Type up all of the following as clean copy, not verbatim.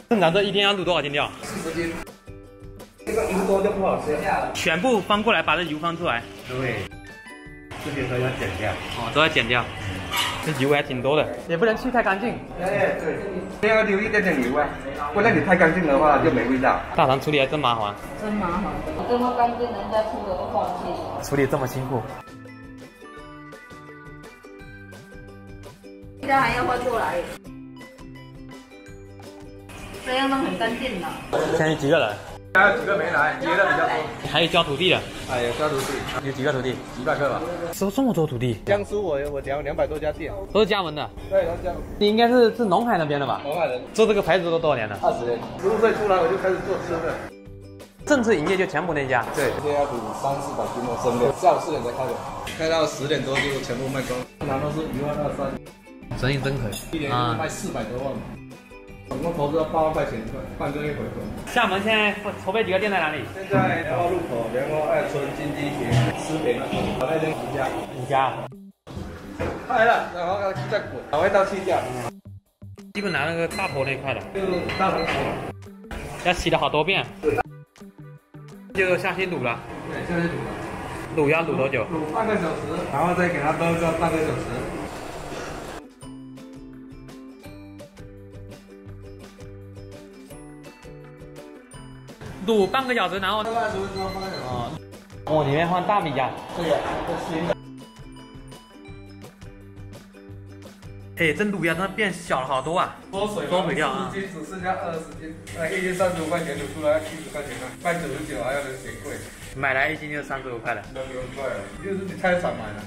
正常这一天要卤多少斤料 40斤。这个油多就不好吃了。 全部翻过来，把这油翻出来。 对，这边都要剪掉。 哦，都要剪掉。这油还挺多的，也不能去太干净。 哎，对，这要留一点点油啊，不然你太干净的话就没味道。 大肠处理还真麻烦。 真麻烦，这么干净，人家出的都放弃。 处理这么辛苦。 现在还要换过来。这样都很干净的。 现在有几个人？ 还有几个没来，接的比较多。 还有教徒弟的？ 哎，有教徒弟， 有几个徒弟？ 几百个吧。 收这么多徒弟？ 江苏我讲200多家店， 都是加盟的。 对，都是江苏。 你应该是农海那边的吧？ 农海人。 做这个牌子都多少年了 20年。15岁出来我就开始做吃的。 正式营业就全部那家。 对，现在要煮300-400斤的生料，下午4点才开的，开到10点多就全部卖光，通常都是1万2、3。 生意真可以。 一年就卖400多万。总共投资了8万块钱，半个月回本。 厦门现在筹备几个店在哪里？ 现在莲花路口、莲花爱村、金鸡亭、思平，好那边5家。 5家。 开了，然后再滚，还会到7家。 基本拿那个大头那一块的， 就是大肠头， 要洗了好多遍。 对。 就下去卤了。 对，下去卤了。 卤要卤多久？ 卤半个小时，然后再给它煲个半个小时。 卤半个小时，然后大概20分钟半个小时。 哦，里面放大米呀。 对呀，这新的。 哎，这卤鸭真的变小了好多啊！ 缩水掉啊！40斤只剩下20斤，那1斤35块钱卤出来70块钱了，卖99还要人嫌贵。 买来1斤就35块了。 都6块了，就是你菜市场买的。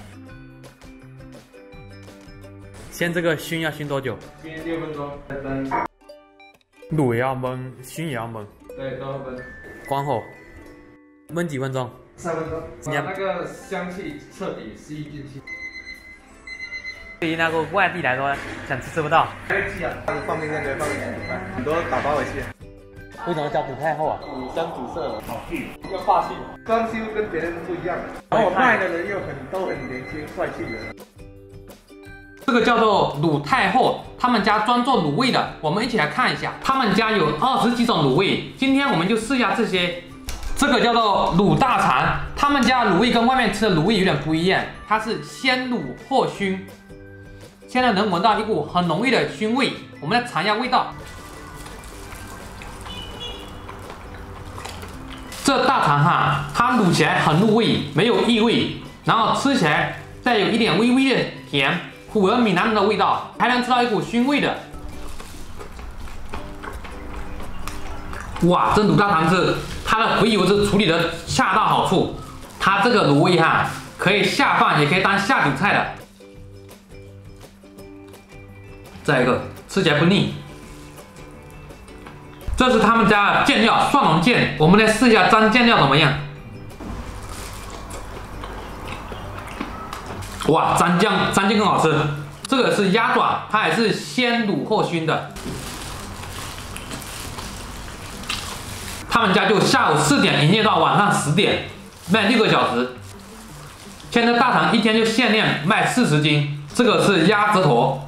先这个熏要熏多久？ 熏6分钟，再蒸。 卤也要焖，熏也要焖。 对，都要焖。 关火，焖几分钟 ？3分钟，把那个香气彻底吸进去。 对于那个外地来说，想吃不到。 可以寄啊，放冰箱可以放1-2块，很多打包回去。 为什么叫煮太后啊？ 五香主色，好气，一个霸气，装修跟别人不一样。然后我卖的人又都很年轻帅气的。 这个叫做卤太后，他们家专做卤味的，我们一起来看一下，他们家有20几种卤味，今天我们就试一下这些。这个叫做卤大肠，他们家卤味跟外面吃的卤味有点不一样，它是先卤后熏，现在能闻到一股很浓郁的熏味，我们来尝一下味道。这大肠哈，它卤起来很入味，没有异味，然后吃起来再有一点微微的甜。苦而闽南人的味道，还能吃到一股熏味的。哇，这卤大肠是它的肥油是处理的恰到好处，它这个卤味哈可以下饭，也可以当下酒菜的。再一个，吃起来不腻。这是他们家的酱料，蒜蓉酱，我们来试一下沾酱料怎么样。哇，蘸酱更好吃。这个是鸭爪，它也是先卤后熏的。他们家就下午4点营业到晚上10点，卖6个小时。现在大肠一天就限量卖40斤。这个是鸭舌头，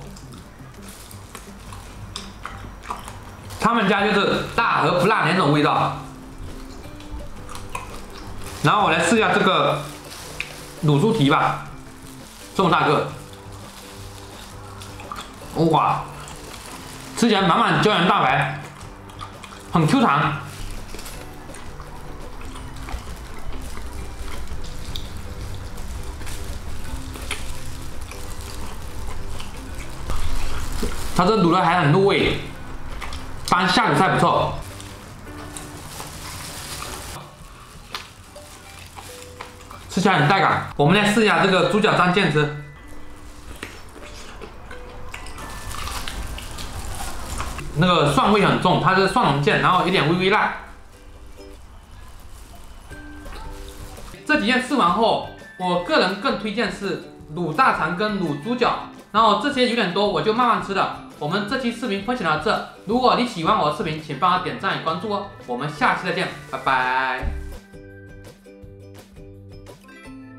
他们家就是大和不辣2种味道。然后我来试一下这个卤猪蹄吧。这么大个，哇，吃起来满满胶原蛋白，很 Q 弹。它这卤的还很入味，当下酒菜不错。吃起来很带感，我们来试一下这个猪脚蘸酱吃。那个蒜味很重，它是蒜蓉酱，然后有点微微辣。这几件试完后，我个人更推荐是卤大肠跟卤猪脚，然后这些有点多，我就慢慢吃了。我们这期视频分享到这，如果你喜欢我的视频，请帮我点赞与关注哦。我们下期再见，拜拜。